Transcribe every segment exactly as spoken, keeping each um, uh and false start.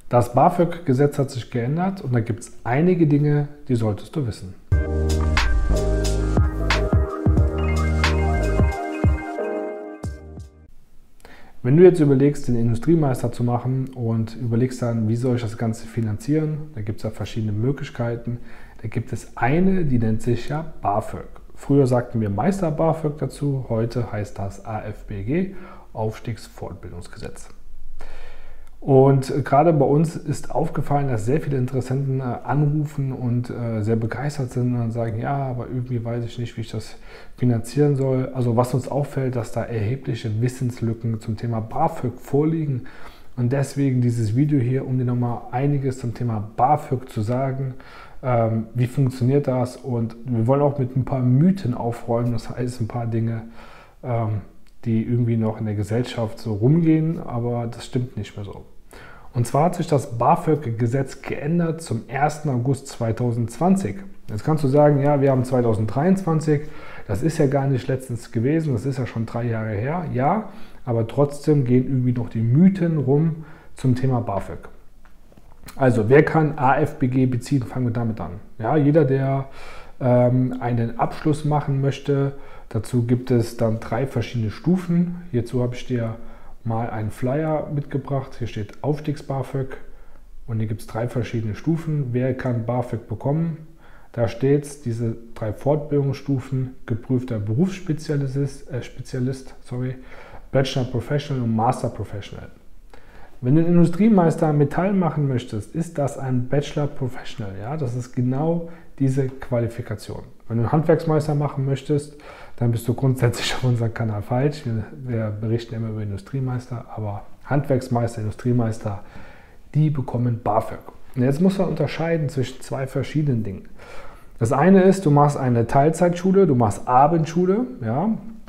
Das BAföG-Gesetz hat sich geändert und da gibt es einige Dinge, die solltest du wissen. Wenn du jetzt überlegst, den Industriemeister zu machen und überlegst dann, wie soll ich das Ganze finanzieren, da gibt es ja verschiedene Möglichkeiten. Da gibt es eine, die nennt sich ja BAföG. Früher sagten wir Meister BAföG dazu, heute heißt das A F B G, Aufstiegsfortbildungsgesetz. Und gerade bei uns ist aufgefallen, dass sehr viele Interessenten anrufen und sehr begeistert sind und dann sagen, ja, aber irgendwie weiß ich nicht, wie ich das finanzieren soll. Also was uns auffällt, dass da erhebliche Wissenslücken zum Thema BAföG vorliegen. Und deswegen dieses Video hier, um dir nochmal einiges zum Thema BAföG zu sagen. Ähm, wie funktioniert das? Und wir wollen auch mit ein paar Mythen aufräumen, das heißt ein paar Dinge, ähm, die irgendwie noch in der Gesellschaft so rumgehen, aber das stimmt nicht mehr so. Und zwar hat sich das BAföG-Gesetz geändert zum ersten August zweitausendzwanzig. Jetzt kannst du sagen, ja, wir haben zweitausenddreiundzwanzig, das ist ja gar nicht letztens gewesen, das ist ja schon drei Jahre her, ja, aber trotzdem gehen irgendwie noch die Mythen rum zum Thema BAföG. Also, wer kann A F B G beziehen? Fangen wir damit an. Ja, jeder, der ähm, einen Abschluss machen möchte, dazu gibt es dann drei verschiedene Stufen. Hierzu habe ich dir mal einen Flyer mitgebracht. Hier steht Aufstiegs-BAföG und hier gibt es drei verschiedene Stufen. Wer kann BAföG bekommen? Da steht es, diese drei Fortbildungsstufen, geprüfter Berufsspezialist, äh, Spezialist, sorry, Bachelor Professional und Master Professional. Wenn du einen Industriemeister Metall machen möchtest, ist das ein Bachelor Professional. Ja? Das ist genau diese Qualifikation. Wenn du einen Handwerksmeister machen möchtest, dann bist du grundsätzlich auf unserem Kanal falsch. Wir, wir berichten immer über Industriemeister, aber Handwerksmeister, Industriemeister, die bekommen BAföG. Und jetzt muss man unterscheiden zwischen zwei verschiedenen Dingen. Das eine ist, du machst eine Teilzeitschule, du machst Abendschule, ja.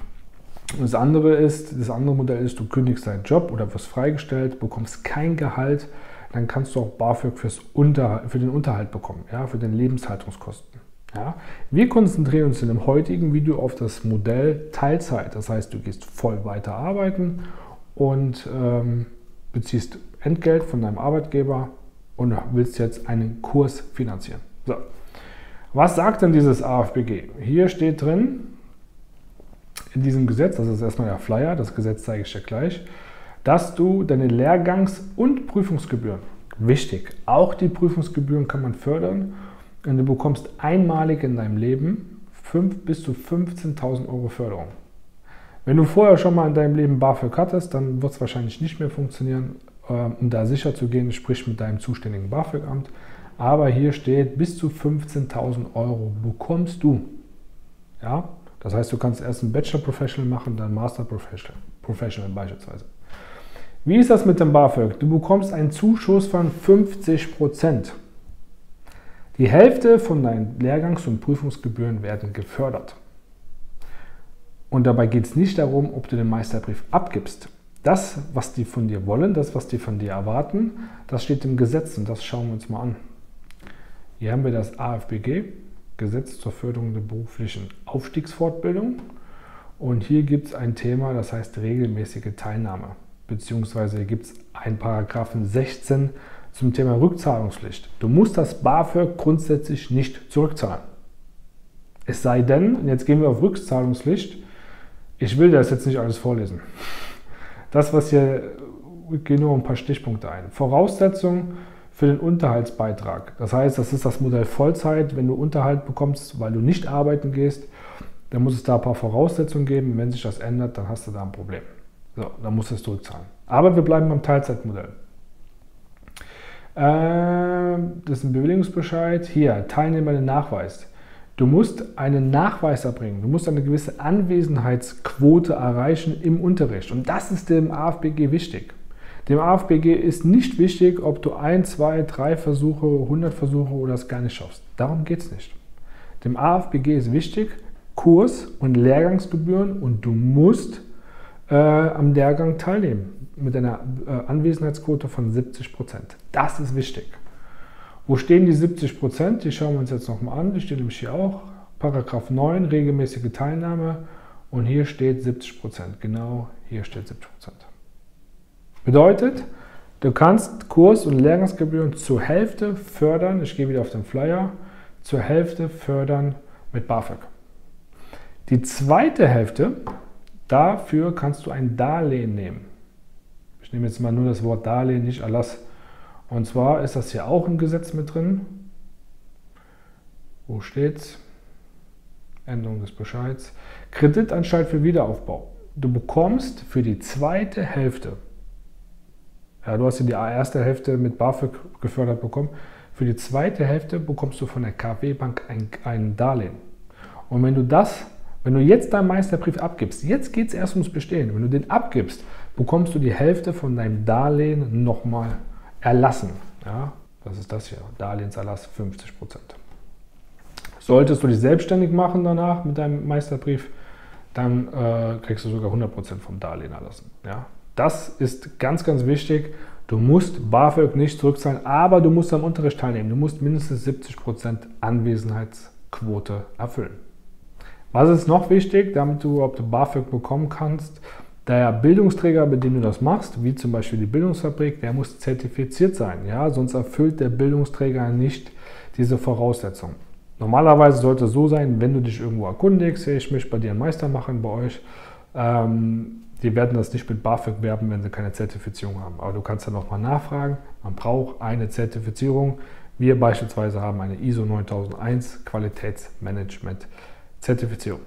Und das andere ist, das andere Modell ist, du kündigst deinen Job oder wirst freigestellt, bekommst kein Gehalt, dann kannst du auch BAföG fürs Unterhalt, für den Unterhalt bekommen, ja, für den Lebenshaltungskosten. Ja. Wir konzentrieren uns in dem heutigen Video auf das Modell Teilzeit. Das heißt, du gehst voll weiter arbeiten und ähm, beziehst Entgelt von deinem Arbeitgeber und willst jetzt einen Kurs finanzieren. So. Was sagt denn dieses A F B G? Hier steht drin, in diesem Gesetz, das ist erstmal der Flyer, das Gesetz zeige ich dir gleich, dass du deine Lehrgangs- und Prüfungsgebühren, wichtig, auch die Prüfungsgebühren kann man fördern und du bekommst einmalig in deinem Leben fünf bis zu fünfzehntausend Euro Förderung. Wenn du vorher schon mal in deinem Leben BAföG hattest, dann wird es wahrscheinlich nicht mehr funktionieren, um da sicher zu gehen, sprich mit deinem zuständigen BAföG-Amt. Aber hier steht, bis zu fünfzehntausend Euro bekommst du. Ja? Das heißt, du kannst erst einen Bachelor Professional machen, dann Master Professional, Professional beispielsweise. Wie ist das mit dem BAföG? Du bekommst einen Zuschuss von fünfzig Prozent. Die Hälfte von deinen Lehrgangs- und Prüfungsgebühren werden gefördert. Und dabei geht es nicht darum, ob du den Meisterbrief abgibst. Das, was die von dir wollen, das, was die von dir erwarten, das steht im Gesetz und das schauen wir uns mal an. Hier haben wir das A F B G, Gesetz zur Förderung der beruflichen Aufstiegsfortbildung. Und hier gibt es ein Thema, das heißt regelmäßige Teilnahme. Beziehungsweise gibt es einen Paragraphen sechzehn zum Thema Rückzahlungspflicht. Du musst das BAföG grundsätzlich nicht zurückzahlen. Es sei denn, und jetzt gehen wir auf Rückzahlungspflicht, ich will das jetzt nicht alles vorlesen. Das, was hier, wir gehen nur ein paar Stichpunkte ein. Voraussetzung für den Unterhaltsbeitrag. Das heißt, das ist das Modell Vollzeit. Wenn du Unterhalt bekommst, weil du nicht arbeiten gehst, dann muss es da ein paar Voraussetzungen geben. Wenn sich das ändert, dann hast du da ein Problem. So, dann musst du es zurückzahlen. Aber wir bleiben beim Teilzeitmodell. Äh, das ist ein Bewilligungsbescheid. Hier, Teilnehmernachweis. Du musst einen Nachweis erbringen. Du musst eine gewisse Anwesenheitsquote erreichen im Unterricht. Und das ist dem A F B G wichtig. Dem A F B G ist nicht wichtig, ob du ein, zwei, drei Versuche, hundert Versuche oder es gar nicht schaffst. Darum geht es nicht. Dem A F B G ist wichtig, Kurs- und Lehrgangsgebühren und du musst äh, am Lehrgang teilnehmen mit einer äh, Anwesenheitsquote von siebzig Prozent. Das ist wichtig. Wo stehen die siebzig Prozent? Die schauen wir uns jetzt nochmal an. Die stehen nämlich hier auch. Paragraph neun, regelmäßige Teilnahme. Und hier steht siebzig Prozent. Genau hier steht siebzig Prozent. Bedeutet, Du kannst Kurs- und Lehrgangsgebühren zur Hälfte fördern, ich gehe wieder auf den Flyer, zur Hälfte fördern mit BAföG. Die zweite Hälfte, dafür kannst du ein Darlehen nehmen. Ich nehme jetzt mal nur das Wort Darlehen, nicht Erlass. Und zwar ist das hier auch im Gesetz mit drin. Wo steht's? Änderung des Bescheids. Kreditanstalt für Wiederaufbau. Du bekommst für die zweite Hälfte, ja, du hast ja die erste Hälfte mit BAföG gefördert bekommen, für die zweite Hälfte bekommst du von der KfW-Bank ein, ein Darlehen. Und wenn du das, wenn du jetzt deinen Meisterbrief abgibst, jetzt geht es erst ums Bestehen, wenn du den abgibst, bekommst du die Hälfte von deinem Darlehen nochmal erlassen. Ja, das ist das hier, Darlehenserlass fünfzig Prozent. Solltest du dich selbstständig machen danach mit deinem Meisterbrief, dann äh, kriegst du sogar hundert Prozent vom Darlehen erlassen. Ja? Das ist ganz, ganz wichtig. Du musst BAföG nicht zurückzahlen, aber du musst am Unterricht teilnehmen. Du musst mindestens siebzig Prozent Anwesenheitsquote erfüllen. Was ist noch wichtig, damit du überhaupt BAföG bekommen kannst? Der Bildungsträger, bei dem du das machst, wie zum Beispiel die Bildungsfabrik, der muss zertifiziert sein. Ja? Sonst erfüllt der Bildungsträger nicht diese Voraussetzungen. Normalerweise sollte es so sein, wenn du dich irgendwo erkundigst, ich möchte bei dir einen Meister machen bei euch, ähm, die werden das nicht mit BAföG werben, wenn sie keine Zertifizierung haben. Aber du kannst dann nochmal nachfragen, man braucht eine Zertifizierung. Wir beispielsweise haben eine I S O neuntausend Qualitätsmanagement Zertifizierung.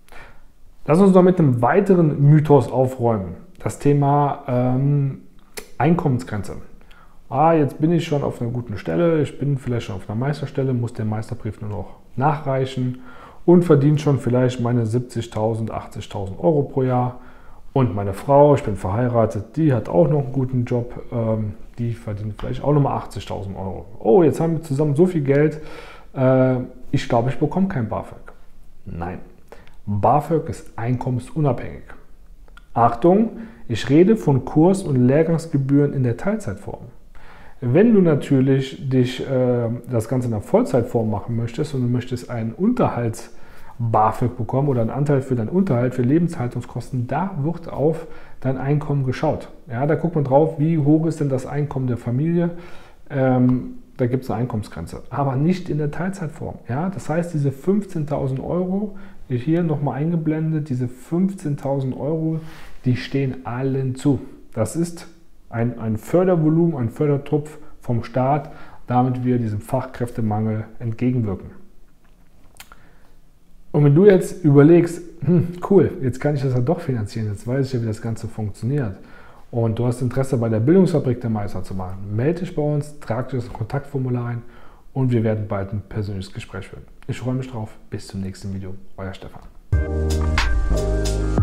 Lass uns noch mit einem weiteren Mythos aufräumen. Das Thema ähm, Einkommensgrenze. Ah, jetzt bin ich schon auf einer guten Stelle, ich bin vielleicht schon auf einer Meisterstelle, muss den Meisterbrief nur noch nachreichen und verdiene schon vielleicht meine siebzigtausend, achtzigtausend Euro pro Jahr. Und meine Frau, ich bin verheiratet, die hat auch noch einen guten Job, ähm, die verdient vielleicht auch nochmal achtzigtausend Euro. Oh, jetzt haben wir zusammen so viel Geld, äh, ich glaube, ich bekomme kein BAföG. Nein, BAföG ist einkommensunabhängig. Achtung, ich rede von Kurs- und Lehrgangsgebühren in der Teilzeitform. Wenn du natürlich dich äh, das Ganze in der Vollzeitform machen möchtest und du möchtest einen Unterhalts-BAföG bekommen oder einen Anteil für deinen Unterhalt, für Lebenshaltungskosten, da wird auf dein Einkommen geschaut. Ja, da guckt man drauf, wie hoch ist denn das Einkommen der Familie. Ähm, da gibt es eine Einkommensgrenze, aber nicht in der Teilzeitform. Ja, das heißt, diese fünfzehntausend Euro, hier nochmal eingeblendet, diese fünfzehntausend Euro, die stehen allen zu. Das ist Ein, ein Fördervolumen, ein Fördertopf vom Staat, damit wir diesem Fachkräftemangel entgegenwirken. Und wenn du jetzt überlegst, hm, cool, jetzt kann ich das ja doch finanzieren, jetzt weiß ich ja, wie das Ganze funktioniert und du hast Interesse, bei der Bildungsfabrik den Meister zu machen, melde dich bei uns, trag dir das Kontaktformular ein und wir werden bald ein persönliches Gespräch führen. Ich freue mich drauf. Bis zum nächsten Video. Euer Stefan.